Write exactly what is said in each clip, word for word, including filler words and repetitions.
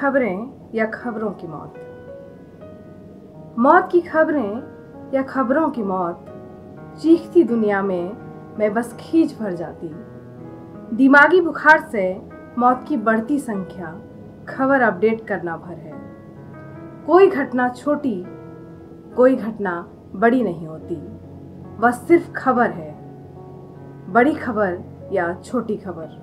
खबरें या खबरों की मौत। मौत की खबरें या खबरों की मौत। चीखती दुनिया में मैं बस खींच भर जाती। दिमागी बुखार से मौत की बढ़ती संख्या खबर अपडेट करना भर है। कोई घटना छोटी, कोई घटना बड़ी नहीं होती, वह सिर्फ खबर है, बड़ी खबर या छोटी खबर।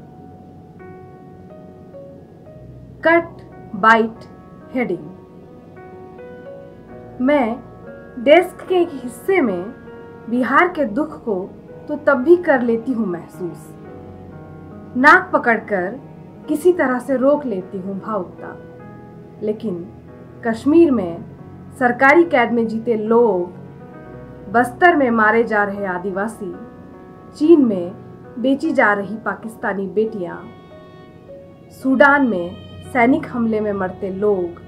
Cut byte heading. मैं डेस्क के एक हिस्से में बिहार के दुख को तो तब भी कर लेती हूँ महसूस। नाक पकड़कर किसी तरह से रोक लेती हूँ भावुकता, लेकिन कश्मीर में सरकारी कैद में जीते लोग, बस्तर में मारे जा रहे आदिवासी, चीन में बेची जा रही पाकिस्तानी बेटियां, सूडान में सैनिक हमले में मरते लोग,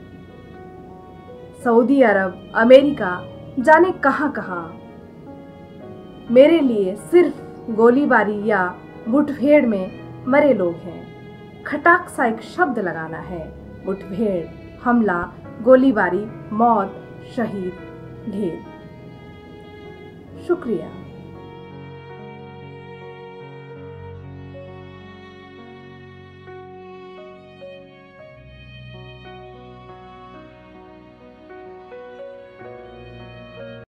सऊदी अरब, अमेरिका, जाने कहां कहां, मेरे लिए सिर्फ गोलीबारी या मुठभेड़ में मरे लोग हैं। खटाक सा एक शब्द लगाना है, मुठभेड़, हमला, गोलीबारी, मौत, शहीद, ढेर। शुक्रिया।